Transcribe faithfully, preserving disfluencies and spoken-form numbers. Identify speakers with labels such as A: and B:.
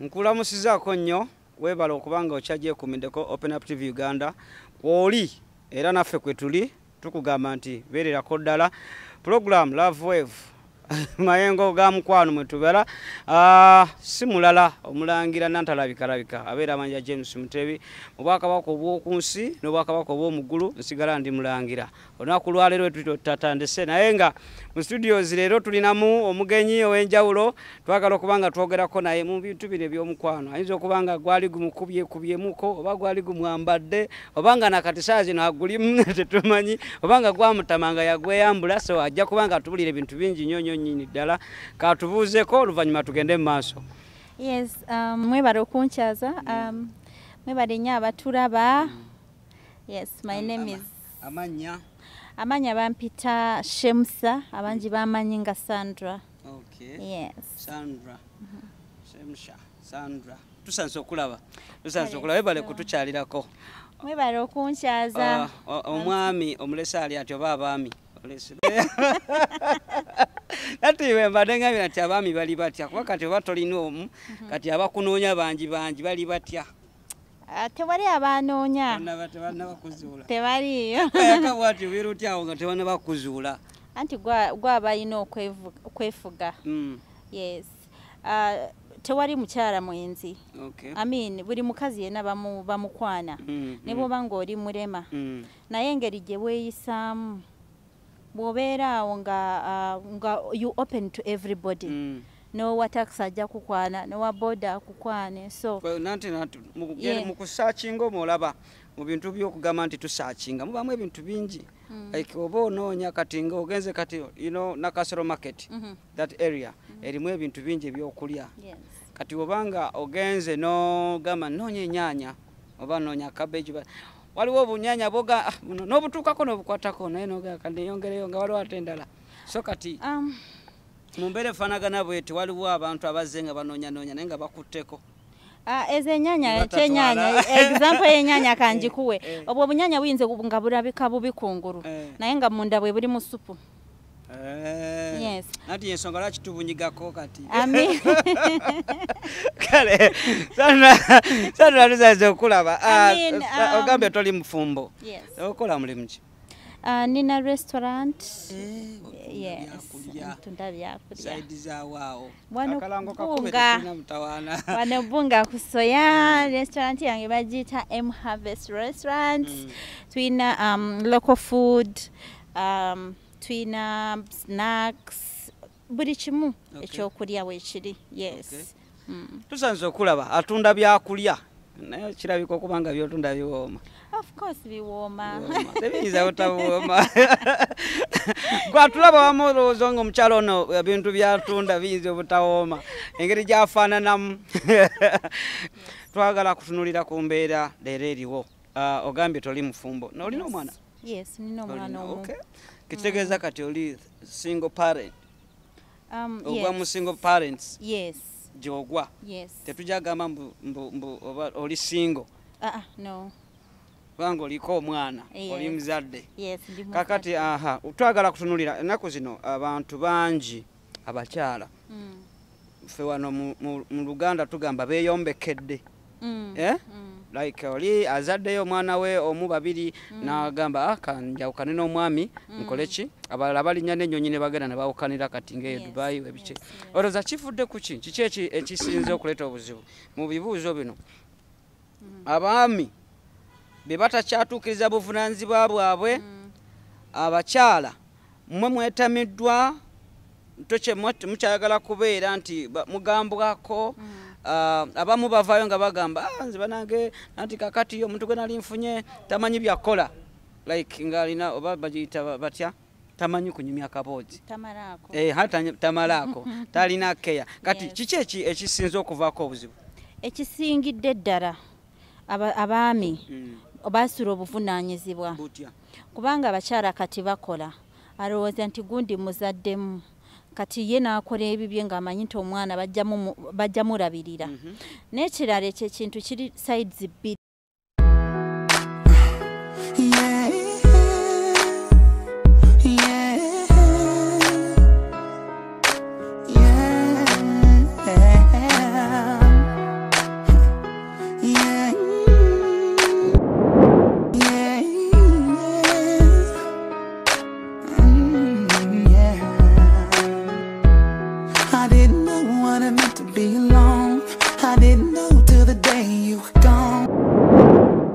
A: nkulamusizaako nnyo weebala okubanga okyagyekumiddeko Open Up T V Uganda oli era naffe kwe tuli tukugamba nti beererako ddala program Love Wave mayengo ga mukwano mwe tubera uh, si mulala omulangira Nantalabikalabika abeera amanya James Mutebi mu bwakabaka obw'okunsi n'obwakabaka obw'omuggulu nsigala ndi mulangira olunaku lwaleero tutatandise naye nga mu studios leero tulinamu omugenyi ow'enjawulo twagala okubanga twogerako naye mu bintu bino eby'omukwano ayinza okubanga gwali gumukubye kubyemuko oba gwali gumwambadde obanga nakati saa zino agulimu tetumanyi obanga gwamutamanga yagweyambula so ajja kubanga atubulira ebintu bingi nnyo nnyo nyini ddala katubuuzeko oluvannyuma tugende mu maaso.
B: Yes, um, mwebale okunkyaza um, mwebale nnyo abatulaba. Yes, my
A: Am,
B: name
A: ama,
B: is
A: amanya
B: amanya bampita Shemsa abanji bamanyi nga Sandra.
A: Okay.
B: Yes.
A: Sandra. Mm-hmm. Shemsha Sandra. Tusanze okulaba. Tusanze okulaba ebale kutukyalirako.
B: Mwebale okunkyaza.
A: Uh, omwami omulesa ali atyo baabami. Ati we mbadenga bina ti abami bali batya kuba kati oba tolina omu kati abakunoonya bangi bangi bali batya.
B: Tewali abanoonya.
A: Tebanna bakuzuula.
B: Tebaliyo.
A: Yakabwati birutyawo nga tebanna bakuzuula.
B: Anti gwa gwa balina okwefuga.
A: Mm.
B: Yes. Uh, tewali mukyala mwenzi.
A: Okay.
B: I mean buli mukazi yena bamu bamukwana.
A: Mm,
B: ne bwoba ng'oli mulema.
A: Mm.
B: Naye engeri gye weeyisaamu bw'obeera awo nga, uh, nga you open to everybody.
A: Mm.
B: No wa taxi ajja kukwana, no wa boda akukwane. So
A: nanti nanti mu kusearchinga omulaba mu bintu by'okugamba nti tusearchinga mubamu ebintu bingi. Mm. Like oba onoonya kati nga ogenze kati you know Nakasero market. Mm -hmm. That area mm -hmm. erimu ebintu bingi ebyokulya. Yes. Kati obanga ogenze no gamba noonya ennyanya oba noonya cabbage waliwo obunyanya boga n'obutuukako n'obukwatako naye noga kandi yongereyo nga waliwo ate endala so kati um, mu mbeera efaanagana bweti waliwo abantu abazze nga banoonya noonya naye nga bakutteko.
B: Ah, ezo ennyanya ekyennyanya example y'ennyanya kanjikuwe eh, eh. Obwo obunyanya buyinza nga bulabika bubi kungulu eh. Naye nga munda bwe buli mu supu.
A: Eh.
B: Yes.
A: Nati ensonga lwaki tubunyigako kati.
B: Amen.
A: Kale. Sana sana tuzaze okulaba.
B: I mean, um,
A: ogambe toli mufumbo.
B: Yes.
A: Okola mulimu ki?
B: Uh, nina restaurant.
A: Eh,
B: yes. Tunda byakulya.
A: Side za wao.
B: Akalango kakubeta tuna mtawana. Wano bunga kusoya restaurant yange bagita M Harvest Restaurant. Mm. Twina um local food, um twina snacks, buli kimu ekyokulya weekiri. Yes. Okay. Mm. Tusanze
A: okulaba atunda byakulya. Naye kirabika okubanga byotunda biwooma.
B: Of course biwooma.
A: Tebiyiza otawooma. Gwa tulaba wamulowooza nga omukyalo ono ebintu byatunda biyinza obutawooma. Engeri gyafaananamu. Twagala kutunulira ku mbeera leero eriwo. Uh, ogambye toli mufumbo. N'olina omwana?
B: Yes, nina omwana omu.
A: Okay. Kitegeeza kati oli single parent.
B: Um,
A: Ogwa
B: yes.
A: mu single parents.
B: Yes.
A: Jogwa.
B: Yes.
A: Tetujagamba mbu mbu oli single.
B: Ah uh, uh, no.
A: Bango oliko omwana
B: yes.
A: Oli muzadde.
B: Yes,
A: kakati aha twagala kutunulira ennaku zino abantu bangi abakyala. Mm. Ffe wano mu Luganda tugamba beeyombekedde. Mm. Eh? Mm. Like oli azaddeyo omwana we omu babiri mm. n'agamba ah kanjawukane n'omwami mm. nkoleki abalala balinnya n'ennyonyi ne bagenda ne bawukanira kati ng'eyo yes. Dubai webice. Yes, yes. Oloza kifudde ku ki kiki eki ekisinze okuleeta obuzibu mu bibuuzo bino. Mm. Abaami be batakyatuukiriza buvunaanyizibwa bwabwe. Mm. Abakyala mmwe mwetamiddwa toche mukyayagala kubeera nti mugambwako. Mm. Uh, abamu bavaayo nga bagamba ah, nze banange nanti kakati omuntu gwe nali nfunye tamanyi byakola like nga alina oba bagiyita batya tamanyi kunyumya kaboozi
B: tamalako
A: eh hata tamalako talina keya kati yes. Kiki eki ekisinze okuvaako obuzibu
B: ekisingidde ddala abaami mm. Obasura obuvunaanyizibwa kubanga abakyala kati bakola alowooza nti gundi muzaddemu kati ye n'akola ebibye ng'amanyi nti omwana bajja murabirira. Mm -hmm. N'ekirala ekyo ekintu kiri sides bbiri.